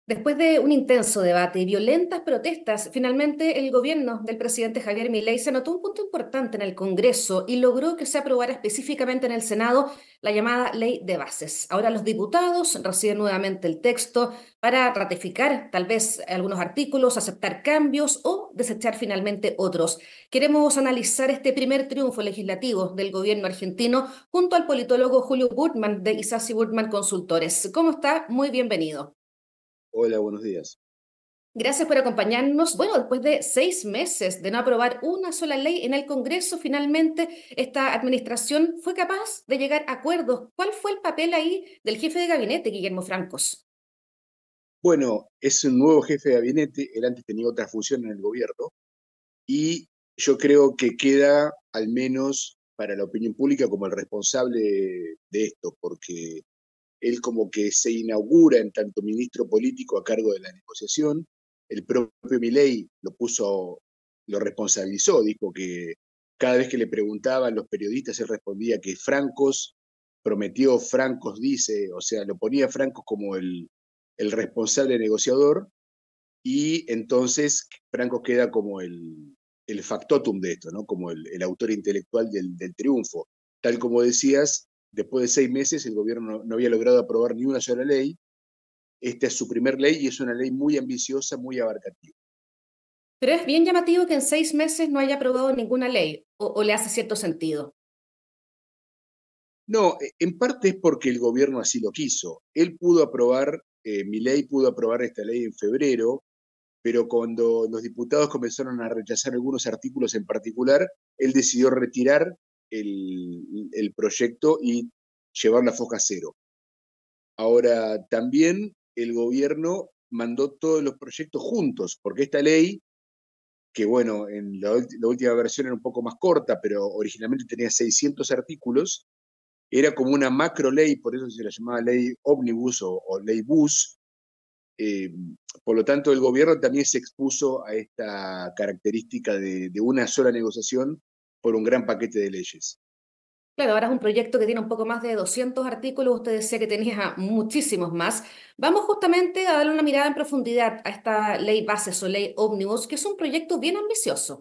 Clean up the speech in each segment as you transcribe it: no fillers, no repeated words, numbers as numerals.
Después de un intenso debate y violentas protestas, finalmente el gobierno del presidente Javier Milei se anotó un punto importante en el Congreso y logró que se aprobara específicamente en el Senado la llamada Ley de Bases. Ahora los diputados reciben nuevamente el texto para ratificar tal vez algunos artículos, aceptar cambios o desechar finalmente otros. Queremos analizar este primer triunfo legislativo del gobierno argentino junto al politólogo Julio Burtman de Isasi Burtman Consultores. ¿Cómo está? Muy bienvenido. Hola, buenos días. Gracias por acompañarnos. Bueno, después de 6 meses de no aprobar una sola ley en el Congreso, finalmente esta administración fue capaz de llegar a acuerdos. ¿Cuál fue el papel ahí del jefe de gabinete, Guillermo Francos? Bueno, es un nuevo jefe de gabinete, él antes tenía otra función en el gobierno y yo creo que queda, al menos para la opinión pública, como el responsable de esto, porque él como que se inaugura en tanto ministro político a cargo de la negociación. El propio Milei lo responsabilizó, dijo que cada vez que le preguntaban los periodistas, él respondía que Francos prometió, Francos dice, o sea, lo ponía Francos como el responsable negociador, y entonces Francos queda como el factotum de esto, ¿no? Como el autor intelectual del triunfo. Tal como decías, después de 6 meses el gobierno no había logrado aprobar ni una sola ley. Esta es su primer ley y es una ley muy ambiciosa, muy abarcativa. Pero es bien llamativo que en 6 meses no haya aprobado ninguna ley, o le hace cierto sentido. No, en parte es porque el gobierno así lo quiso. Él pudo aprobar, Milei pudo aprobar esta ley en febrero, pero cuando los diputados comenzaron a rechazar algunos artículos en particular, él decidió retirar el proyecto y llevar la foja cero. Ahora, también el gobierno mandó todos los proyectos juntos, porque esta ley, que bueno, en la última versión era un poco más corta, pero originalmente tenía 600 artículos, era como una macro ley, por eso se la llamaba ley ómnibus o ley bus. eh, por lo tanto, el gobierno también se expuso a esta característica de una sola negociación por un gran paquete de leyes. Claro, ahora es un proyecto que tiene un poco más de 200 artículos, usted decía que tenía muchísimos más. Vamos justamente a darle una mirada en profundidad a esta ley bases o ley ómnibus, que es un proyecto bien ambicioso.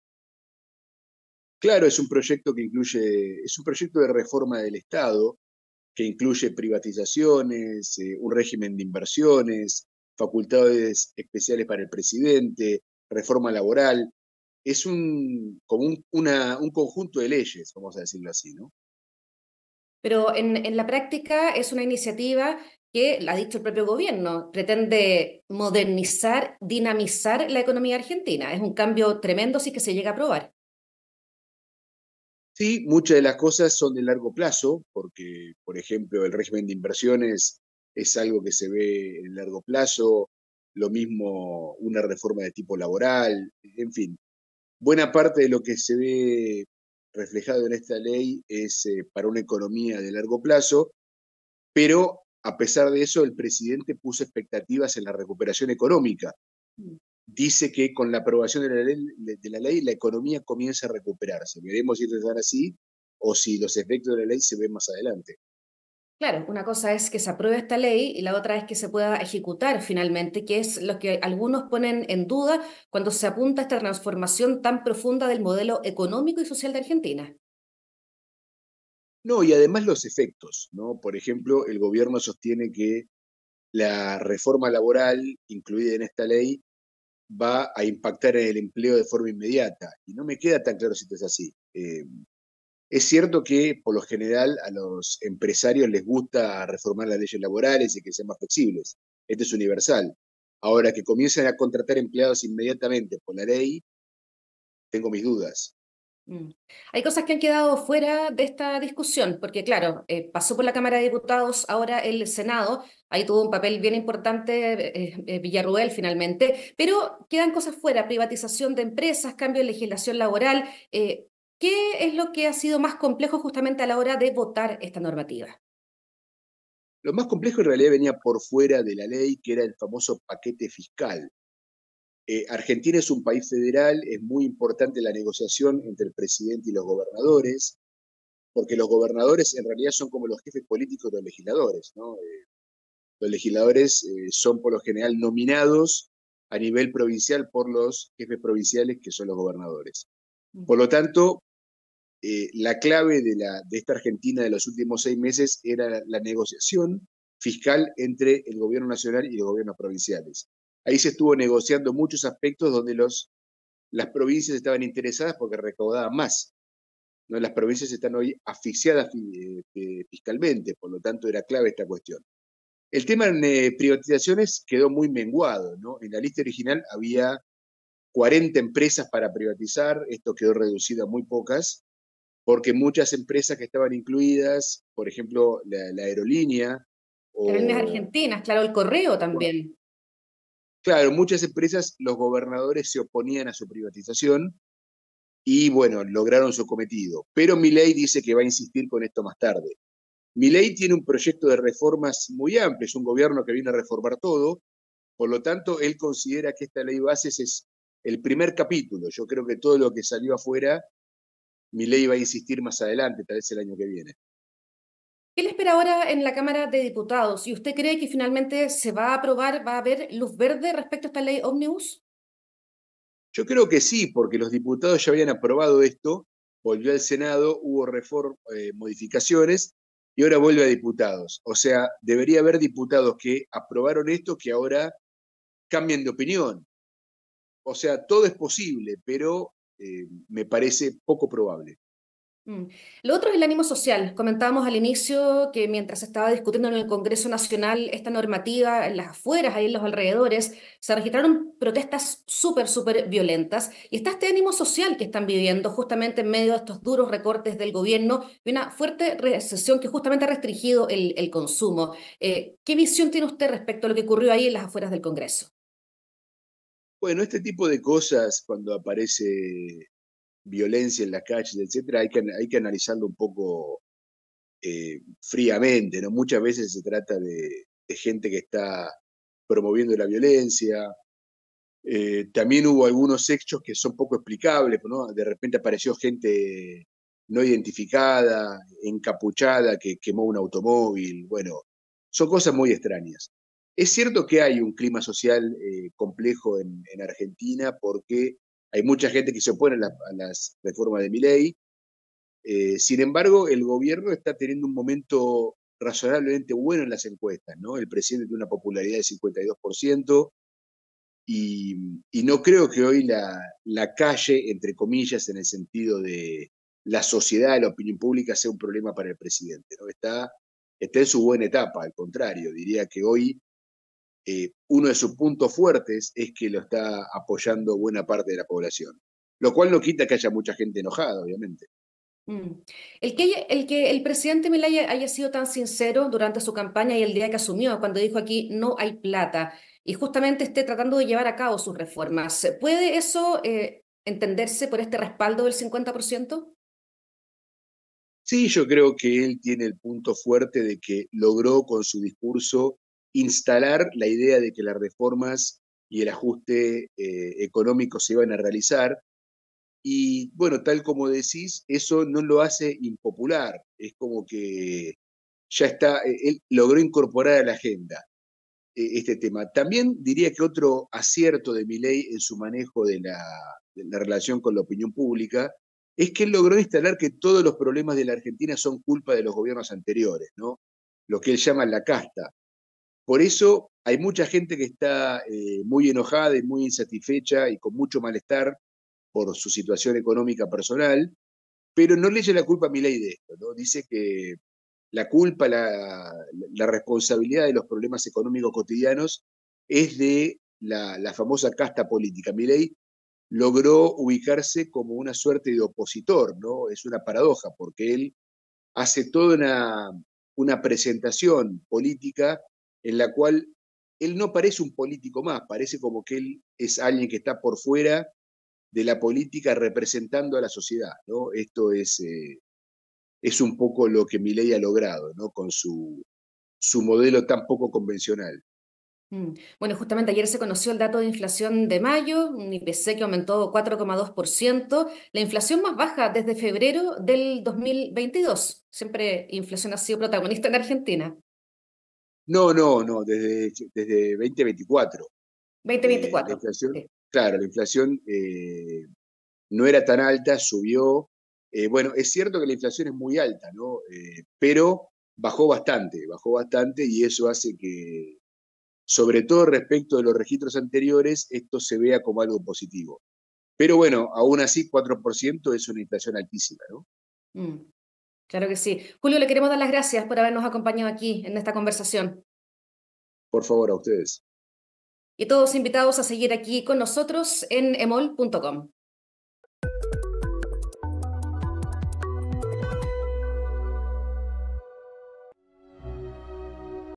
Claro, es un proyecto que incluye, es un proyecto de reforma del Estado que incluye privatizaciones, un régimen de inversiones, facultades especiales para el presidente, reforma laboral. Es como un conjunto de leyes, vamos a decirlo así, ¿no? Pero en la práctica es una iniciativa que, la ha dicho el propio gobierno, pretende modernizar, dinamizar la economía argentina. Es un cambio tremendo si que se llega a aprobar. Sí, muchas de las cosas son de largo plazo, porque, por ejemplo, el régimen de inversiones es algo que se ve en largo plazo, lo mismo una reforma de tipo laboral, en fin. Buena parte de lo que se ve reflejado en esta ley es para una economía de largo plazo, pero a pesar de eso, el presidente puso expectativas en la recuperación económica. Dice que con la aprobación de la ley, la economía comienza a recuperarse. Veremos si es así o si los efectos de la ley se ven más adelante. Claro, una cosa es que se apruebe esta ley y la otra es que se pueda ejecutar finalmente, que es lo que algunos ponen en duda cuando se apunta a esta transformación tan profunda del modelo económico y social de Argentina. No, y además los efectos, ¿no? Por ejemplo, el gobierno sostiene que la reforma laboral incluida en esta ley va a impactar en el empleo de forma inmediata. Y no me queda tan claro si esto es así. Es cierto que por lo general a los empresarios les gusta reformar las leyes laborales y que sean más flexibles. Esto es universal. Ahora que comiencen a contratar empleados inmediatamente por la ley, tengo mis dudas. Mm. Hay cosas que han quedado fuera de esta discusión, porque claro, pasó por la Cámara de Diputados, ahora el Senado, ahí tuvo un papel bien importante Villarroel finalmente, pero quedan cosas fuera, privatización de empresas, cambio en legislación laboral. ¿Qué es lo que ha sido más complejo justamente a la hora de votar esta normativa? Lo más complejo en realidad venía por fuera de la ley, que era el famoso paquete fiscal. Argentina es un país federal, es muy importante la negociación entre el presidente y los gobernadores, porque los gobernadores en realidad son como los jefes políticos de los legisladores, ¿no? Los legisladores son por lo general nominados a nivel provincial por los jefes provinciales, que son los gobernadores. Por lo tanto, la clave de esta Argentina de los últimos 6 meses era la negociación fiscal entre el gobierno nacional y los gobiernos provinciales. Ahí se estuvo negociando muchos aspectos donde las provincias estaban interesadas porque recaudaban más. ¿No? Las provincias están hoy asfixiadas fiscalmente, por lo tanto era clave esta cuestión. El tema en privatizaciones quedó muy menguado, ¿no? En la lista original había 40 empresas para privatizar, esto quedó reducido a muy pocas, porque muchas empresas que estaban incluidas, por ejemplo, la aerolínea, Aerolíneas o, argentinas, claro, el correo también. claro, muchas empresas, los gobernadores se oponían a su privatización y, bueno, lograron su cometido. Pero Milei dice que va a insistir con esto más tarde. Milei tiene un proyecto de reformas muy amplio, es un gobierno que viene a reformar todo, por lo tanto, él considera que esta ley bases es el primer capítulo. Yo creo que todo lo que salió afuera, Milei va a insistir más adelante, tal vez el año que viene. ¿Qué le espera ahora en la Cámara de Diputados? ¿Y usted cree que finalmente se va a aprobar, va a haber luz verde respecto a esta ley ómnibus? Yo creo que sí, porque los diputados ya habían aprobado esto, volvió al Senado, hubo modificaciones y ahora vuelve a diputados. O sea, debería haber diputados que aprobaron esto que ahora cambien de opinión. O sea, todo es posible, pero me parece poco probable. Mm. Lo otro es el ánimo social. Comentábamos al inicio que mientras se estaba discutiendo en el Congreso Nacional esta normativa, en las afueras, ahí en los alrededores, se registraron protestas súper violentas. Y está este ánimo social que están viviendo justamente en medio de estos duros recortes del gobierno y una fuerte recesión que justamente ha restringido el consumo. ¿Qué visión tiene usted respecto a lo que ocurrió ahí en las afueras del Congreso? Bueno, este tipo de cosas, cuando aparece violencia en las calles, etcétera, hay que analizarlo un poco fríamente, ¿no? Muchas veces se trata de gente que está promoviendo la violencia. También hubo algunos hechos que son poco explicables, ¿no? De repente apareció gente no identificada, encapuchada, que quemó un automóvil. Bueno, son cosas muy extrañas. Es cierto que hay un clima social complejo en Argentina porque hay mucha gente que se opone a las reformas de Milei. Sin embargo, el gobierno está teniendo un momento razonablemente bueno en las encuestas, ¿no? El presidente tiene una popularidad del 52%, y no creo que hoy la calle, entre comillas, en el sentido de la sociedad, la opinión pública, sea un problema para el presidente, ¿no? Está en su buena etapa, al contrario, diría que hoy uno de sus puntos fuertes es que lo está apoyando buena parte de la población, lo cual no quita que haya mucha gente enojada, obviamente. Mm. El que el presidente Milei haya sido tan sincero durante su campaña y el día que asumió, cuando dijo aquí no hay plata, y justamente esté tratando de llevar a cabo sus reformas, ¿puede eso entenderse por este respaldo del 50%? Sí, yo creo que él tiene el punto fuerte de que logró con su discurso instalar la idea de que las reformas y el ajuste económico se iban a realizar. Y bueno, tal como decís, eso no lo hace impopular. Es como que ya está, él logró incorporar a la agenda este tema. También diría que otro acierto de Milei en su manejo de la relación con la opinión pública es que él logró instalar que todos los problemas de la Argentina son culpa de los gobiernos anteriores, ¿no? Lo que él llama la casta. Por eso hay mucha gente que está muy enojada y muy insatisfecha y con mucho malestar por su situación económica personal, pero no le echa la culpa a Milei de esto, ¿no? Dice que la culpa, la responsabilidad de los problemas económicos cotidianos es de la famosa casta política. Milei logró ubicarse como una suerte de opositor, ¿no? Es una paradoja, porque él hace toda una presentación política en la cual él no parece un político más, parece como que él es alguien que está por fuera de la política representando a la sociedad, ¿no? Esto es un poco lo que Milei ha logrado, ¿no? Con su modelo tan poco convencional. Mm. Bueno, justamente ayer se conoció el dato de inflación de mayo, un IPC que aumentó 4,2%, la inflación más baja desde febrero del 2022. Siempre inflación ha sido protagonista en Argentina. No, desde 2024. La 2024. inflación, Sí. claro, la inflación no era tan alta, subió. Bueno, es cierto que la inflación es muy alta, ¿no? Pero bajó bastante y eso hace que, sobre todo respecto de los registros anteriores, esto se vea como algo positivo. Pero bueno, aún así 4% es una inflación altísima, ¿no? Mm, claro que sí. Julio, le queremos dar las gracias por habernos acompañado aquí en esta conversación. Por favor, a ustedes. Y todos invitados a seguir aquí con nosotros en emol.com.